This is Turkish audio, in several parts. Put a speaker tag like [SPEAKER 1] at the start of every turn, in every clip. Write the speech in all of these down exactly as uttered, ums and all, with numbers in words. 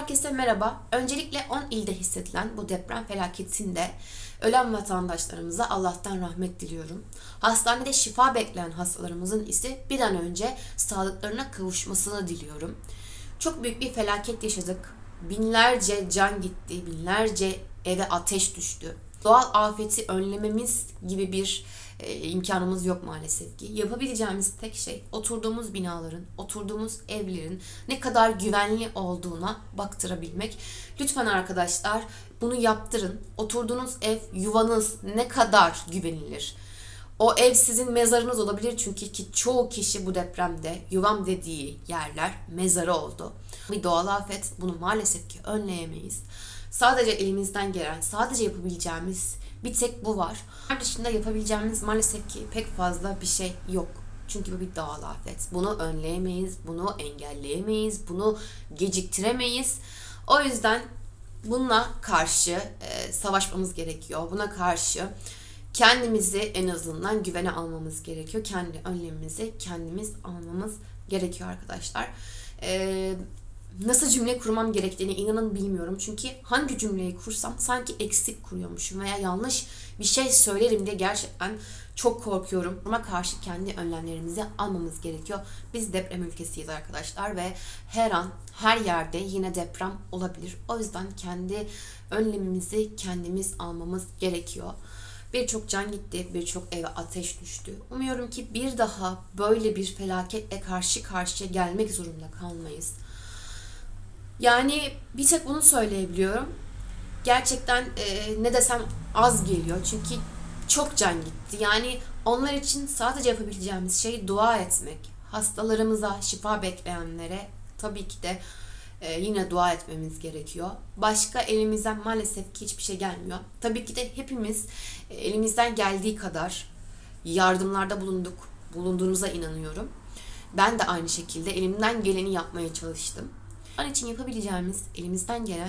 [SPEAKER 1] Herkese merhaba. Öncelikle on ilde hissedilen bu deprem felaketinde ölen vatandaşlarımıza Allah'tan rahmet diliyorum. Hastanede şifa bekleyen hastalarımızın ise bir an önce sağlıklarına kavuşmasını diliyorum. Çok büyük bir felaket yaşadık. Binlerce can gitti, binlerce eve ateş düştü. Doğal afeti önlememiz gibi bir e, imkanımız yok maalesef ki. Yapabileceğimiz tek şey oturduğumuz binaların, oturduğumuz evlerin ne kadar güvenli olduğuna baktırabilmek. Lütfen arkadaşlar bunu yaptırın. Oturduğunuz ev, yuvanız ne kadar güvenilir? O ev sizin mezarınız olabilir çünkü ki çoğu kişi bu depremde yuvam dediği yerler mezarı oldu. Bir doğal afet, bunu maalesef ki önleyemeyiz. Sadece elimizden gelen, sadece yapabileceğimiz bir tek bu var. Onun dışında yapabileceğimiz maalesef ki pek fazla bir şey yok. Çünkü bu bir doğal afet. Bunu önleyemeyiz, bunu engelleyemeyiz, bunu geciktiremeyiz. O yüzden bununla karşı e, savaşmamız gerekiyor. Buna karşı kendimizi en azından güvene almamız gerekiyor. Kendi önlemimizi kendimiz almamız gerekiyor arkadaşlar. Ee, nasıl cümle kurmam gerektiğini inanın bilmiyorum. Çünkü hangi cümleyi kursam sanki eksik kuruyormuşum veya yanlış bir şey söylerim diye gerçekten çok korkuyorum. Buna karşı kendi önlemlerimizi almamız gerekiyor. Biz deprem ülkesiyiz arkadaşlar ve her an her yerde yine deprem olabilir. O yüzden kendi önlemimizi kendimiz almamız gerekiyor. Birçok can gitti, birçok eve ateş düştü. Umuyorum ki bir daha böyle bir felaketle karşı karşıya gelmek zorunda kalmayız. Yani bir tek bunu söyleyebiliyorum. Gerçekten e, ne desem az geliyor çünkü çok can gitti. Yani onlar için sadece yapabileceğimiz şey dua etmek. Hastalarımıza, şifa bekleyenlere tabii ki de Ee, yine dua etmemiz gerekiyor. Başka elimizden maalesef ki hiçbir şey gelmiyor. Tabii ki de hepimiz e, elimizden geldiği kadar yardımlarda bulunduk. Bulunduğunuza inanıyorum. Ben de aynı şekilde elimden geleni yapmaya çalıştım. Onun için yapabileceğimiz, elimizden gelen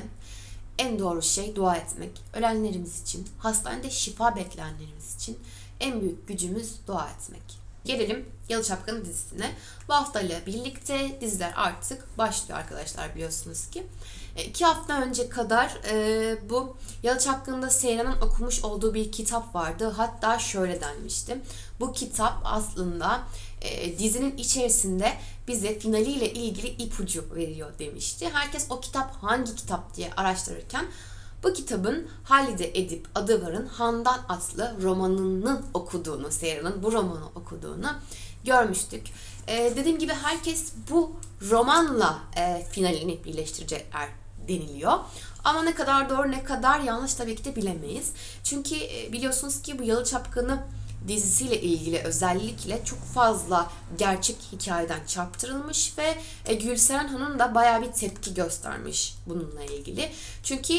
[SPEAKER 1] en doğru şey dua etmek. Ölenlerimiz için, hastanede şifa bekleyenlerimiz için en büyük gücümüz dua etmek. Gelelim Yalı Çapkını dizisine. Bu haftayla birlikte diziler artık başlıyor arkadaşlar, biliyorsunuz ki. E, iki hafta önce kadar e, bu Yalı Çapkını'nda Seyran'ın okumuş olduğu bir kitap vardı. Hatta şöyle denmişti. Bu kitap aslında e, dizinin içerisinde bize finaliyle ilgili ipucu veriyor demişti. Herkes o kitap hangi kitap diye araştırırken bu kitabın Halide Edip Adıvar'ın Handan adlı romanını okuduğunu, Seyran'ın bu romanı okuduğunu görmüştük. Ee, dediğim gibi herkes bu romanla e, finalini birleştirecekler deniliyor. Ama ne kadar doğru ne kadar yanlış tabii ki de bilemeyiz. Çünkü e, biliyorsunuz ki bu Yalı Çapkını dizisiyle ilgili özellikle çok fazla gerçek hikayeden çarptırılmış ve e, Gülseren Hanım da bayağı bir tepki göstermiş bununla ilgili. Çünkü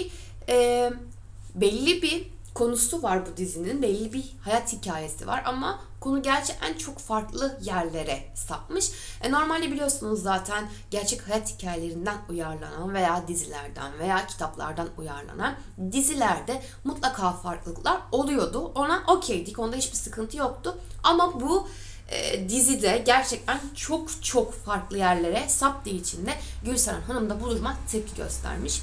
[SPEAKER 1] E, belli bir konusu var bu dizinin, belli bir hayat hikayesi var ama konu gerçekten çok farklı yerlere sapmış. E, normalde biliyorsunuz zaten gerçek hayat hikayelerinden uyarlanan veya dizilerden veya kitaplardan uyarlanan dizilerde mutlaka farklılıklar oluyordu. Ona okeydik, onda hiçbir sıkıntı yoktu ama bu e, dizide gerçekten çok çok farklı yerlere saptığı için de Gülseren Hanım da bu duruma tepki göstermiş.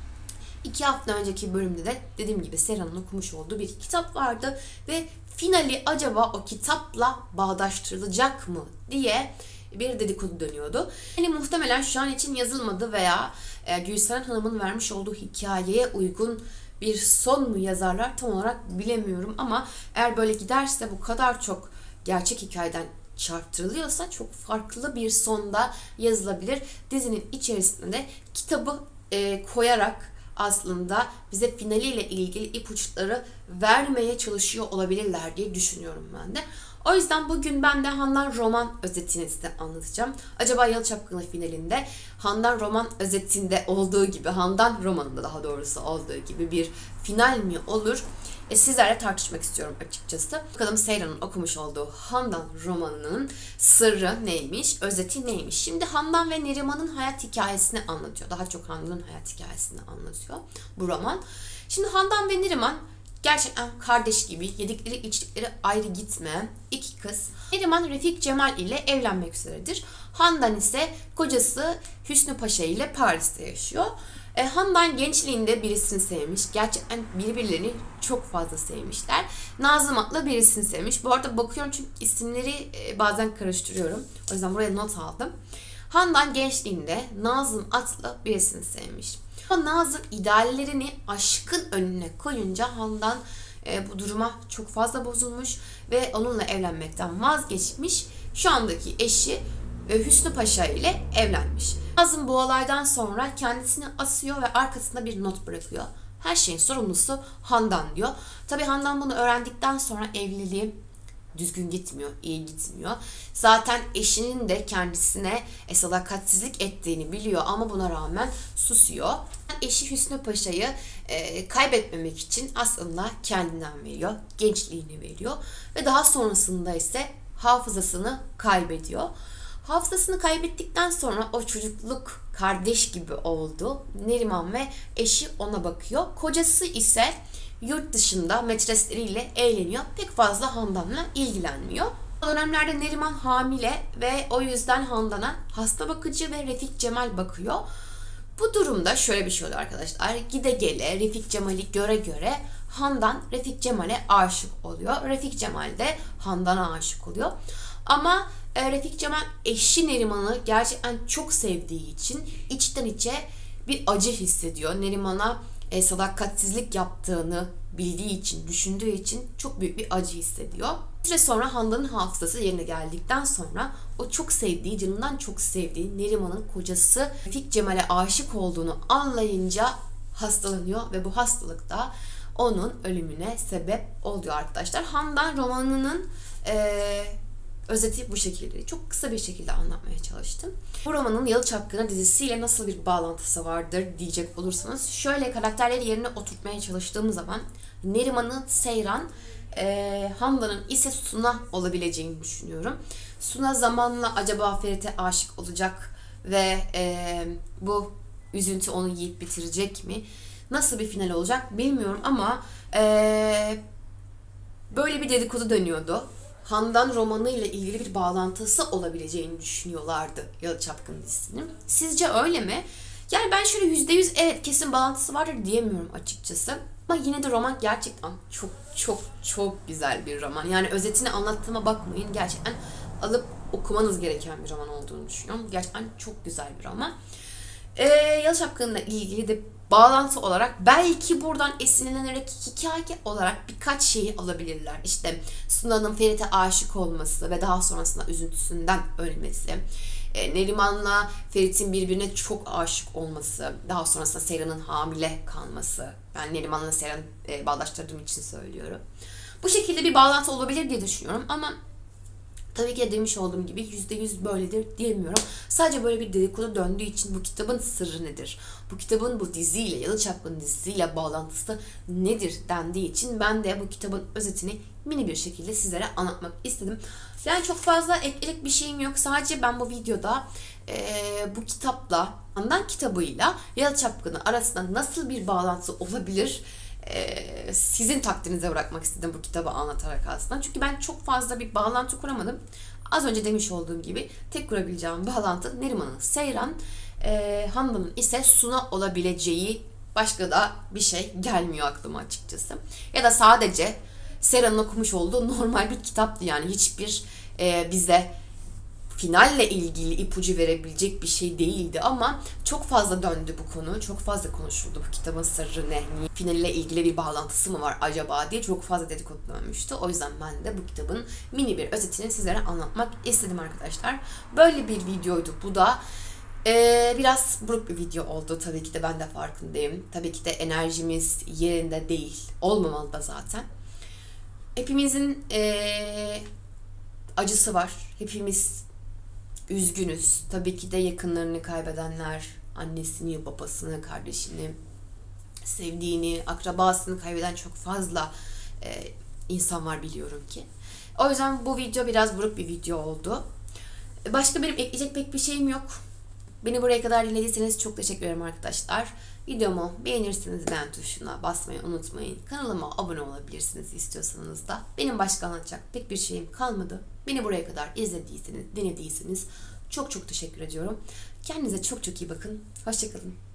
[SPEAKER 1] İki hafta önceki bölümde de dediğim gibi Serhan'ın okumuş olduğu bir kitap vardı ve finali acaba o kitapla bağdaştırılacak mı diye bir dedikodu dönüyordu. Yani muhtemelen şu an için yazılmadı veya e, Gülseren Hanım'ın vermiş olduğu hikayeye uygun bir son mu yazarlar tam olarak bilemiyorum ama eğer böyle giderse, bu kadar çok gerçek hikayeden çarptırılıyorsa çok farklı bir sonda yazılabilir. Dizinin içerisinde de kitabı e, koyarak aslında bize finaliyle ilgili ipuçları vermeye çalışıyor olabilirler diye düşünüyorum ben de. O yüzden bugün ben de Handan roman özetini size anlatacağım. Acaba Yalı Çapkını finalinde Handan roman özetinde olduğu gibi, Handan romanında daha doğrusu olduğu gibi bir final mi olur? E, sizlerle tartışmak istiyorum açıkçası. Bakalım Seyran'ın okumuş olduğu Handan romanının sırrı neymiş, özeti neymiş? Şimdi Handan ve Neriman'ın hayat hikayesini anlatıyor. Daha çok Handan'ın hayat hikayesini anlatıyor bu roman. Şimdi Handan ve Neriman gerçekten kardeş gibi, yedikleri içtikleri ayrı gitmeyen iki kız. Neriman Refik Cemal ile evlenmek üzeredir. Handan ise kocası Hüsnü Paşa ile Paris'te yaşıyor. E, Handan gençliğinde birisini sevmiş. Gerçekten birbirlerini çok fazla sevmişler. Nazım adlı birisini sevmiş. Bu arada bakıyorum çünkü isimleri e, bazen karıştırıyorum. O yüzden buraya not aldım. Handan gençliğinde Nazım adlı birisini sevmiş. Ama Nazım ideallerini aşkın önüne koyunca Handan e, bu duruma çok fazla bozulmuş ve onunla evlenmekten vazgeçmiş. Şu andaki eşi Hüsnü Paşa ile evlenmiş. Nazım bu olaydan sonra kendisini asıyor ve arkasında bir not bırakıyor. Her şeyin sorumlusu Handan diyor. Tabii Handan bunu öğrendikten sonra evliliği düzgün gitmiyor, iyi gitmiyor. Zaten eşinin de kendisine sadakatsizlik ettiğini biliyor ama buna rağmen susuyor. Eşi Hüsnü Paşa'yı e, kaybetmemek için aslında kendinden veriyor, gençliğini veriyor ve daha sonrasında ise hafızasını kaybediyor. Hafızasını kaybettikten sonra o çocukluk kardeş gibi oldu. Neriman ve eşi ona bakıyor. Kocası ise yurt dışında metresleriyle eğleniyor. Pek fazla Handan'la ilgilenmiyor. O dönemlerde Neriman hamile ve o yüzden Handan'a hasta bakıcı ve Refik Cemal bakıyor. Bu durumda şöyle bir şey oluyor arkadaşlar. Gide gele Refik Cemal'i göre göre Handan Refik Cemal'e aşık oluyor. Refik Cemal de Handan'a aşık oluyor. Ama Refik Cemal eşi Neriman'ı gerçekten çok sevdiği için içten içe bir acı hissediyor. Neriman'a e, sadakatsizlik yaptığını bildiği için, düşündüğü için çok büyük bir acı hissediyor. Bir süre sonra Handan'ın hafızası yerine geldikten sonra o çok sevdiği, canından çok sevdiği Neriman'ın kocası Refik Cemal'e aşık olduğunu anlayınca hastalanıyor ve bu hastalık da onun ölümüne sebep oluyor arkadaşlar. Handan romanının e, özeti bu şekilde. Çok kısa bir şekilde anlatmaya çalıştım. Bu romanın Yalı Çapkını dizisiyle nasıl bir bağlantısı vardır diyecek olursanız, şöyle karakterleri yerine oturtmaya çalıştığım zaman Neriman'ın Seyran, e, Handan'ın ise Suna olabileceğini düşünüyorum. Suna zamanla acaba Ferit'e aşık olacak ve e, bu üzüntü onu yiyip bitirecek mi? Nasıl bir final olacak bilmiyorum ama e, böyle bir dedikodu dönüyordu. Handan romanı ile ilgili bir bağlantısı olabileceğini düşünüyorlardı Yalı Çapkını dizisinin. Sizce öyle mi? Yani ben şöyle yüzde yüz evet kesin bağlantısı vardır diyemiyorum açıkçası. Ama yine de roman gerçekten çok çok çok güzel bir roman. Yani özetini anlattığıma bakmayın. Gerçekten alıp okumanız gereken bir roman olduğunu düşünüyorum. Gerçekten çok güzel bir roman. Ee, Yalı Çapkını'yla ilgili de bağlantı olarak belki buradan esinlenerek hikaye olarak birkaç şeyi alabilirler. İşte Suna'nın Ferit'e aşık olması ve daha sonrasında üzüntüsünden ölmesi. E, Neriman'la Ferit'in birbirine çok aşık olması. Daha sonrasında Seyran'ın hamile kalması. Ben Neriman'la Seyran'ı e, bağdaştırdığım için söylüyorum. Bu şekilde bir bağlantı olabilir diye düşünüyorum ama tabii ki de demiş olduğum gibi yüzde yüz böyledir diyemiyorum. Sadece böyle bir dedikodu döndüğü için bu kitabın sırrı nedir? Bu kitabın bu diziyle, Yalı Çapkını dizisiyle bağlantısı nedir dendiği için ben de bu kitabın özetini mini bir şekilde sizlere anlatmak istedim. Yani çok fazla ekleyecek bir şeyim yok. Sadece ben bu videoda e, bu kitapla, Handan kitabıyla Yalı Çapkını arasında nasıl bir bağlantısı olabilir? Ee, sizin takdirinize bırakmak istedim bu kitabı anlatarak aslında. Çünkü ben çok fazla bir bağlantı kuramadım. Az önce demiş olduğum gibi tek kurabileceğim bağlantı Neriman'ın Seyran, e, Handan'ın ise Suna olabileceği, başka da bir şey gelmiyor aklıma açıkçası. Ya da sadece Seyran'ın okumuş olduğu normal bir kitaptı, yani hiçbir e, bize finalle ilgili ipucu verebilecek bir şey değildi ama çok fazla döndü bu konu. Çok fazla konuşuldu bu kitabın sırrı ne? Finalle ilgili bir bağlantısı mı var acaba diye çok fazla dedikodu dönmüştü. O yüzden ben de bu kitabın mini bir özetini sizlere anlatmak istedim arkadaşlar. Böyle bir videoydu bu da. Ee, biraz buruk bir video oldu. Tabii ki de ben de farkındayım. Tabii ki de enerjimiz yerinde değil. Olmamalı da zaten. Hepimizin ee, acısı var. Hepimiz üzgünüz. Tabii ki de yakınlarını kaybedenler, annesini, babasını, kardeşini, sevdiğini, akrabasını kaybeden çok fazla e, insan var biliyorum ki. O yüzden bu video biraz buruk bir video oldu. Başka benim ekleyecek pek bir şeyim yok. Beni buraya kadar dinlediyseniz çok teşekkür ederim arkadaşlar. Videomu beğenirseniz beğen tuşuna basmayı unutmayın. Kanalıma abone olabilirsiniz istiyorsanız da. Benim başka anlatacak pek bir şeyim kalmadı. Beni buraya kadar izlediyseniz, dinlediyseniz çok çok teşekkür ediyorum. Kendinize çok çok iyi bakın. Hoşça kalın.